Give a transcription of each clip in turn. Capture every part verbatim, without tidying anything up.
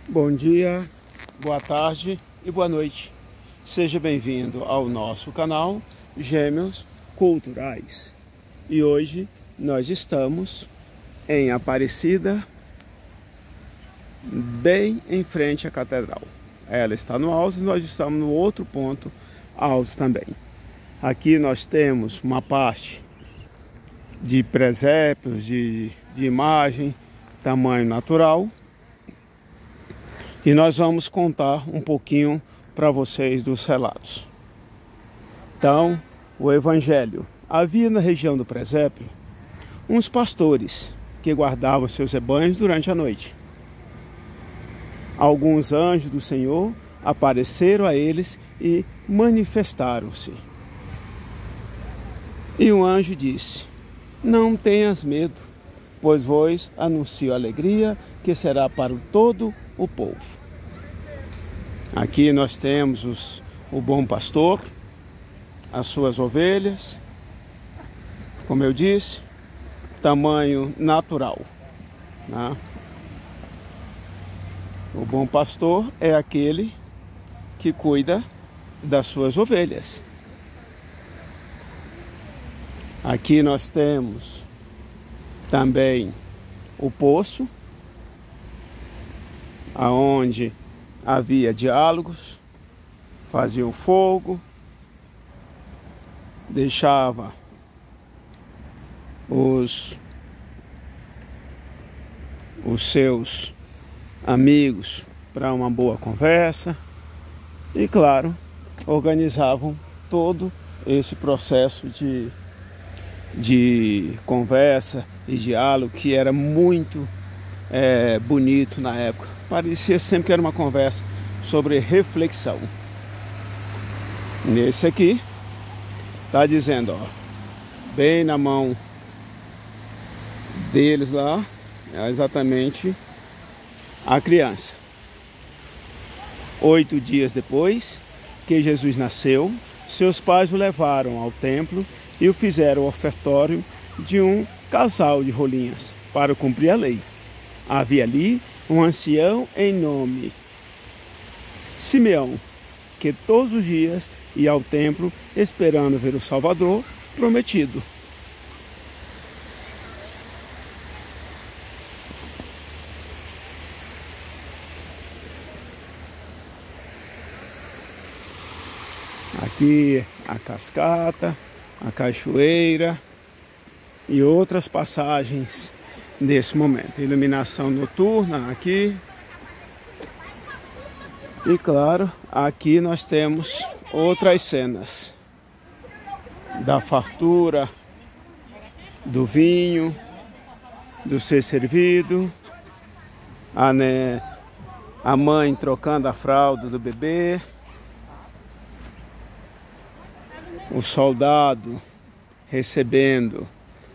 Bom dia, boa tarde e boa noite. Seja bem-vindo ao nosso canal Gêmeos Culturais. E hoje nós estamos em Aparecida, bem em frente à catedral. Ela está no alto e nós estamos no outro ponto alto também. Aqui nós temos uma parte de presépios, de, de imagem, tamanho natural. E nós vamos contar um pouquinho para vocês dos relatos. Então, o Evangelho. Havia na região do presépio uns pastores que guardavam seus rebanhos durante a noite. Alguns anjos do Senhor apareceram a eles e manifestaram-se. E um anjo disse: não tenhas medo, pois vos anuncio a alegria que será para todo o povo. Aqui nós temos os, o bom pastor, as suas ovelhas, como eu disse, tamanho natural, né? O bom pastor é aquele que cuida das suas ovelhas. Aqui nós temos também o poço, aonde havia diálogos, fazia o fogo, deixava os, os seus amigos para uma boa conversa e, claro, organizavam todo esse processo de, de conversa e diálogo que era muito é, bonito na época. Parecia sempre que era uma conversa sobre reflexão. Nesse aqui está dizendo, ó, bem na mão deles lá, é exatamente a criança. Oito dias depois que Jesus nasceu, seus pais o levaram ao templo e o fizeram ofertório de um casal de rolinhas para cumprir a lei. Havia ali um ancião em nome Simeão, que todos os dias ia ao templo esperando ver o Salvador prometido. Aqui a cascata, a cachoeira e outras passagens desse momento. Iluminação noturna aqui. E claro, aqui nós temos outras cenas da fartura, do vinho, do ser servido, a, né, a mãe trocando a fralda do bebê, o soldado recebendo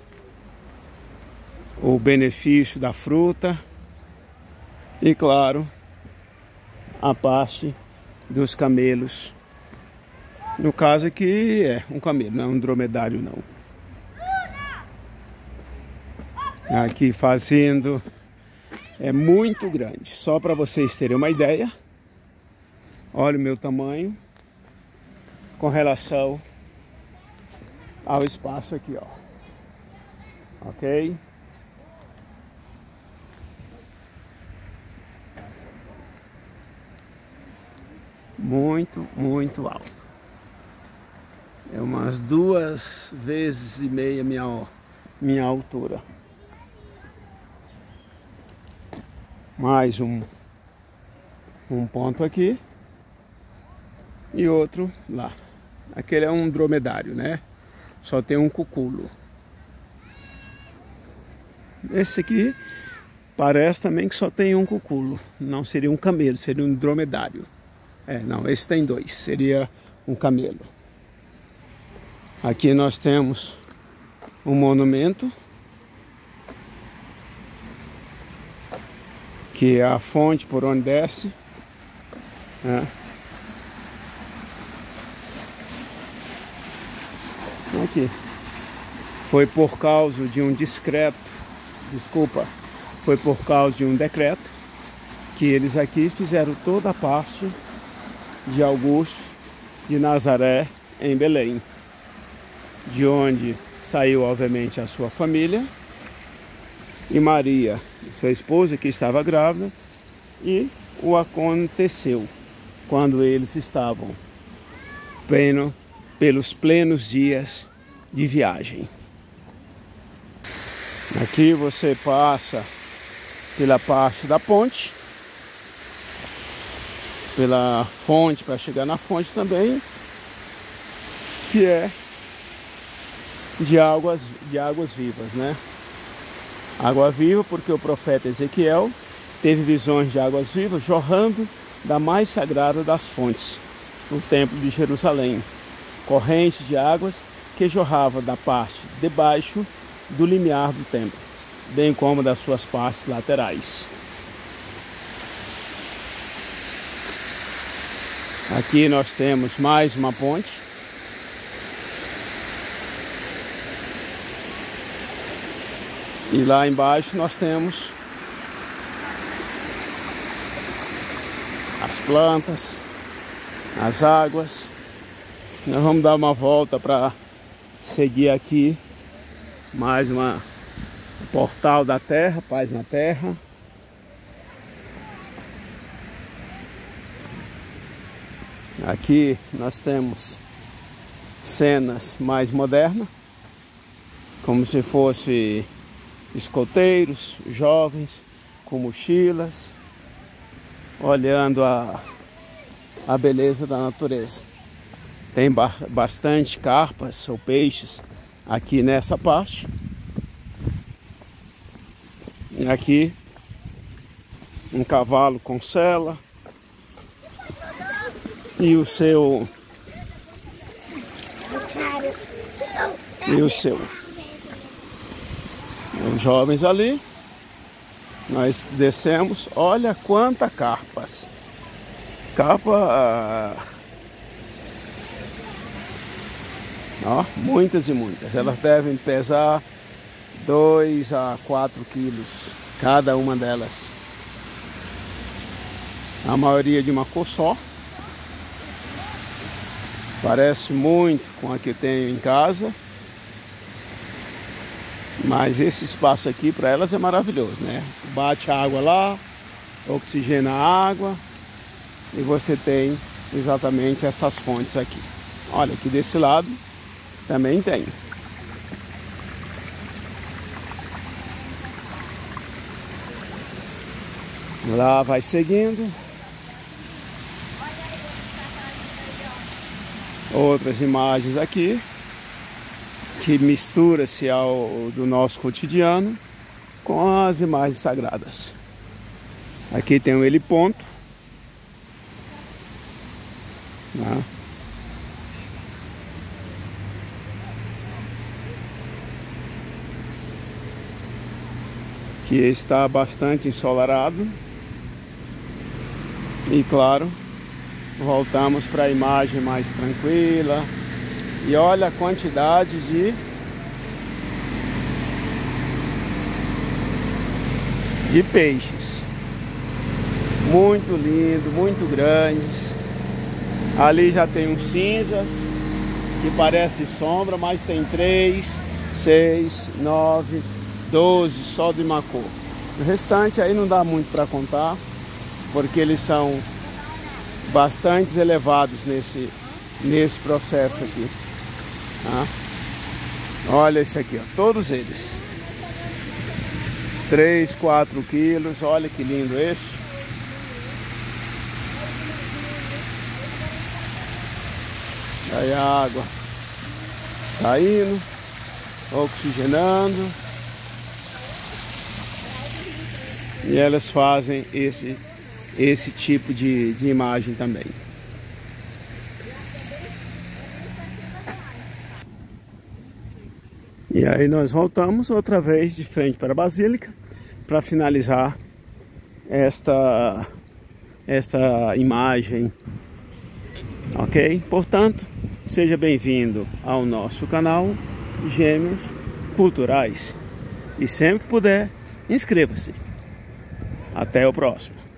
o benefício da fruta e, claro, a parte dos camelos. No caso aqui é um camelo, não é um dromedário não. Aqui fazendo é muito grande, só para vocês terem uma ideia. Olha o meu tamanho com relação ao espaço aqui, ó. Ok? Muito, muito alto. É umas duas vezes e meia minha, minha altura. Mais um, um ponto aqui e outro lá. Aquele é um dromedário, né? Só tem um cuculo. Esse aqui parece também que só tem um cuculo. Não seria um camelo, seria um dromedário. É, não, esse tem dois, seria um camelo. Aqui nós temos um monumento, que é a fonte por onde desce, né? Aqui. Foi por causa de um discreto, desculpa, foi por causa de um decreto que eles aqui fizeram toda a parte de Augusto de Nazaré em Belém, de onde saiu obviamente a sua família e Maria, sua esposa, que estava grávida, e o aconteceu quando eles estavam pleno, pelos plenos dias de viagem. Aqui você passa pela parte da ponte, pela fonte, para chegar na fonte também, que é de águas, de águas vivas, né? Água viva, porque o profeta Ezequiel teve visões de águas vivas jorrando da mais sagrada das fontes, no templo de Jerusalém, corrente de águas que jorrava da parte de baixo do limiar do templo, bem como das suas partes laterais. Aqui nós temos mais uma ponte. E lá embaixo nós temos as plantas, as águas. Nós vamos dar uma volta para seguir aqui mais uma Portal da Terra, Paz na Terra. Aqui nós temos cenas mais modernas, como se fosse escoteiros, jovens com mochilas, olhando a, a beleza da natureza. Tem ba bastante carpas ou peixes aqui nessa parte. E aqui um cavalo com sela e o seu e o seu os jovens ali. Nós descemos, olha quanta carpas, carpa, ó, muitas e muitas. Elas devem pesar dois a quatro quilos cada uma delas. A maioria de uma cor só. Parece muito com a que tenho em casa. Mas esse espaço aqui para elas é maravilhoso, né? Bate a água lá, oxigena a água e você tem exatamente essas fontes aqui. Olha, aqui desse lado também tem. Lá vai seguindo. Outras imagens aqui que mistura-se ao do nosso cotidiano com as imagens sagradas. Aqui tem um heliponto, né? Que está bastante ensolarado. E claro, voltamos para a imagem mais tranquila. E olha a quantidade de de peixes. Muito lindo, muito grandes. Ali já tem uns cinzas que parece sombra, mas tem três, seis, nove, doze só de uma cor. O restante aí não dá muito para contar, porque eles são bastante elevados nesse, nesse processo aqui. Ah, olha esse aqui, ó, todos eles. três, quatro quilos, olha que lindo esse. Aí a água tá indo, oxigenando. E elas fazem esse, esse tipo de, de imagem também. E aí nós voltamos outra vez de frente para a Basílica para finalizar esta, esta imagem, ok? Portanto, seja bem-vindo ao nosso canal Gêmeos Culturais e sempre que puder, inscreva-se. Até o próximo.